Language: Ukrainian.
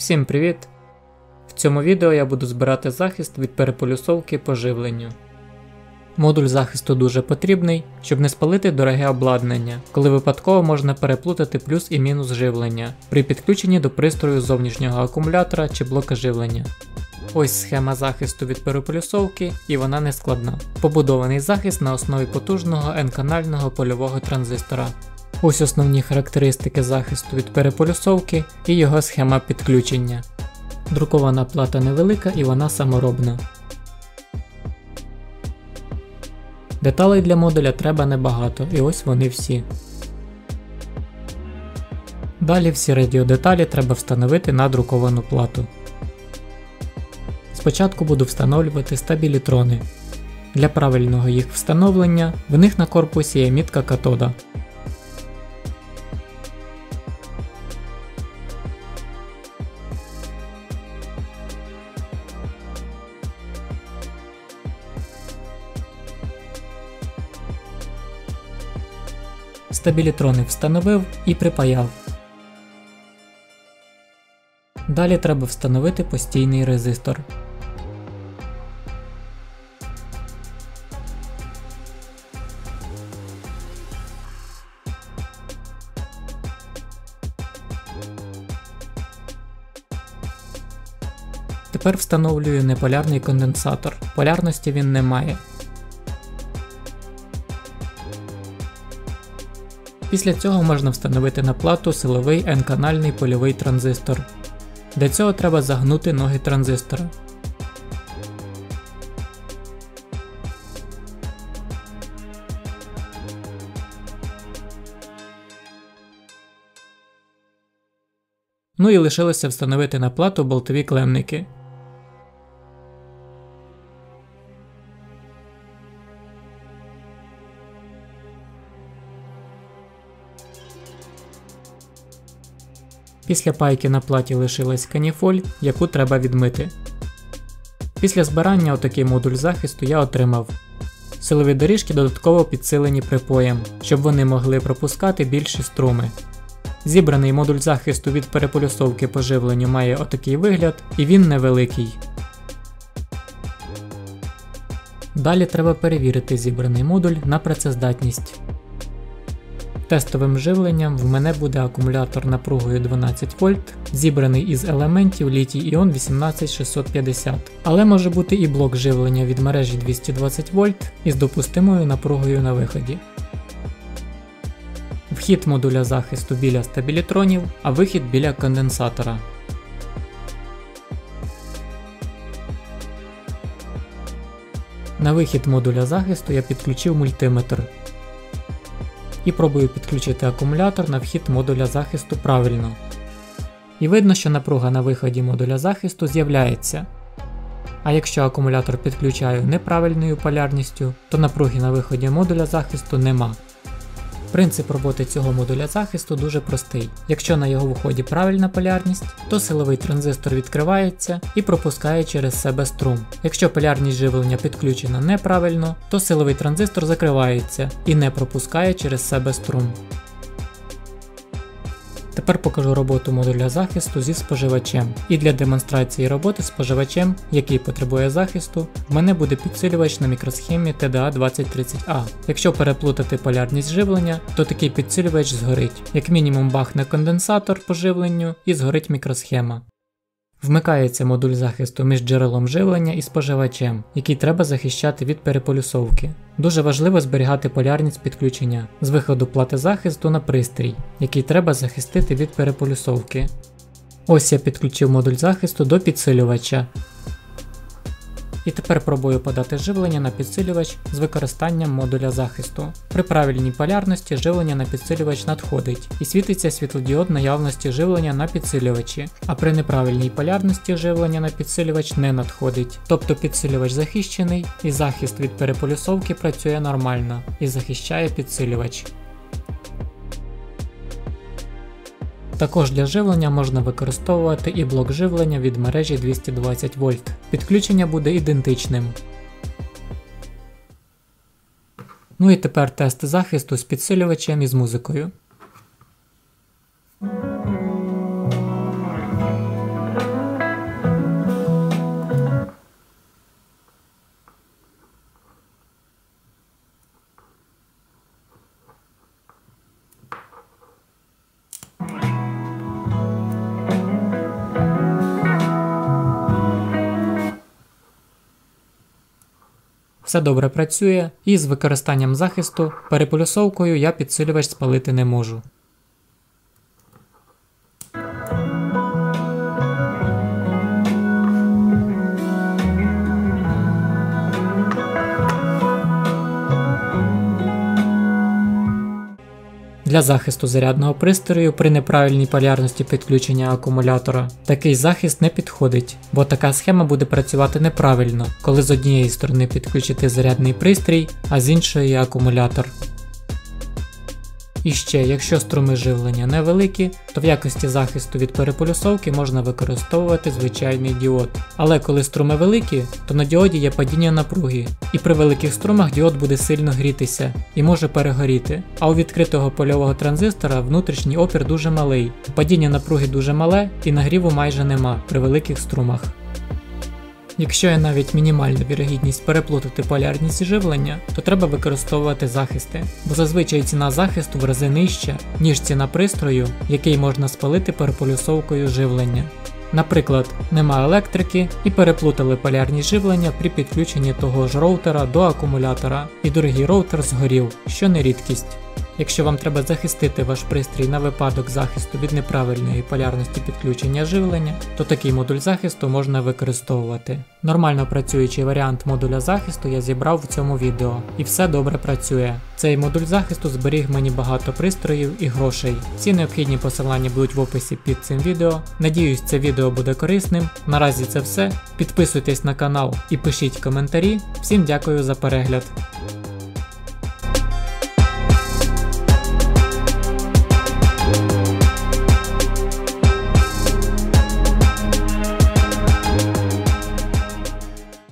Всім привіт! В цьому відео я буду збирати захист від переполюсовки по живленню. Модуль захисту дуже потрібний, щоб не спалити дороге обладнання, коли випадково можна переплутати плюс і мінус живлення при підключенні до пристрою зовнішнього акумулятора чи блока живлення. Ось схема захисту від переполюсовки, і вона не складна. Побудований захист на основі потужного N-канального польового транзистора. Ось основні характеристики захисту від переполюсовки і його схема підключення. Друкована плата невелика і вона саморобна. Деталей для модуля треба небагато, і ось вони всі. Далі всі радіодеталі треба встановити на друковану плату. Спочатку буду встановлювати стабілітрони. Для правильного їх встановлення в них на корпусі є мітка катода. Стабілітрони встановив і припаяв. Далі треба встановити постійний резистор. Тепер встановлюю неполярний конденсатор. Полярності він не має. Після цього можна встановити на плату силовий N-канальний польовий транзистор. Для цього треба загнути ноги транзистора. Ну і лишилося встановити на плату болтові клемники. Після пайки на платі лишилась каніфоль, яку треба відмити. Після збирання отакий модуль захисту я отримав. Силові доріжки додатково підсилені припоєм, щоб вони могли пропускати більші струми. Зібраний модуль захисту від переполюсовки по живленню має отакий вигляд, і він невеликий. Далі треба перевірити зібраний модуль на працездатність. Тестовим живленням в мене буде акумулятор напругою 12 В, зібраний із елементів літій-іон 18650, але може бути і блок живлення від мережі 220 В із допустимою напругою на виході. Вхід модуля захисту біля стабілітронів, а вихід біля конденсатора. На вихід модуля захисту я підключив мультиметр. І пробую підключити акумулятор на вхід модуля захисту правильно. І видно, що напруга на виході модуля захисту з'являється. А якщо акумулятор підключаю неправильною полярністю, то напруги на виході модуля захисту нема. Принцип роботи цього модуля захисту дуже простий. Якщо на його вході правильна полярність, то силовий транзистор відкривається і пропускає через себе струм. Якщо полярність живлення підключена неправильно, то силовий транзистор закривається і не пропускає через себе струм. Тепер покажу роботу модуля захисту зі споживачем. І для демонстрації роботи з споживачем, який потребує захисту, в мене буде підсилювач на мікросхемі TDA2030A. Якщо переплутати полярність живлення, то такий підсилювач згорить. Як мінімум бахне конденсатор по живленню і згорить мікросхема. Вмикається модуль захисту між джерелом живлення і споживачем, який треба захищати від переполюсовки. Дуже важливо зберігати полярність підключення з виходу плати захисту на пристрій, який треба захистити від переполюсовки. Ось я підключив модуль захисту до підсилювача. І тепер пробую подати живлення на підсилювач з використанням модуля захисту. При правильній полярності живлення на підсилювач надходить і світиться світлодіод наявності живлення на підсилювачі, а при неправильній полярності живлення на підсилювач не надходить. Тобто підсилювач захищений і захист від переполюсовки працює нормально і захищає підсилювач. Також для живлення можна використовувати і блок живлення від мережі 220 В. Підключення буде ідентичним. Ну і тепер тест захисту з підсилювачем і з музикою. Все добре працює, і з використанням захисту переполюсовкою я підсилювач спалити не можу. Для захисту зарядного пристрою при неправильній полярності підключення акумулятора такий захист не підходить, бо така схема буде працювати неправильно, коли з однієї сторони підключити зарядний пристрій, а з іншої акумулятор. І ще, якщо струми живлення невеликі, то в якості захисту від переполюсовки можна використовувати звичайний діод. Але коли струми великі, то на діоді є падіння напруги, і при великих струмах діод буде сильно грітися і може перегоріти. А у відкритого польового транзистора внутрішній опір дуже малий, падіння напруги дуже мале і нагріву майже нема при великих струмах. Якщо є навіть мінімальна вірогідність переплутати полярність живлення, то треба використовувати захисти, бо зазвичай ціна захисту в рази нижча, ніж ціна пристрою, який можна спалити переполюсовкою живлення. Наприклад, нема електрики і переплутали полярність живлення при підключенні того ж роутера до акумулятора, і дорогий роутер згорів, що не рідкість. Якщо вам треба захистити ваш пристрій на випадок захисту від неправильної полярності підключення живлення, то такий модуль захисту можна використовувати. Нормально працюючий варіант модуля захисту я зібрав в цьому відео, і все добре працює. Цей модуль захисту зберіг мені багато пристроїв і грошей. Всі необхідні посилання будуть в описі під цим відео. Надіюсь, це відео буде корисним. Наразі це все. Підписуйтесь на канал і пишіть коментарі. Всім дякую за перегляд.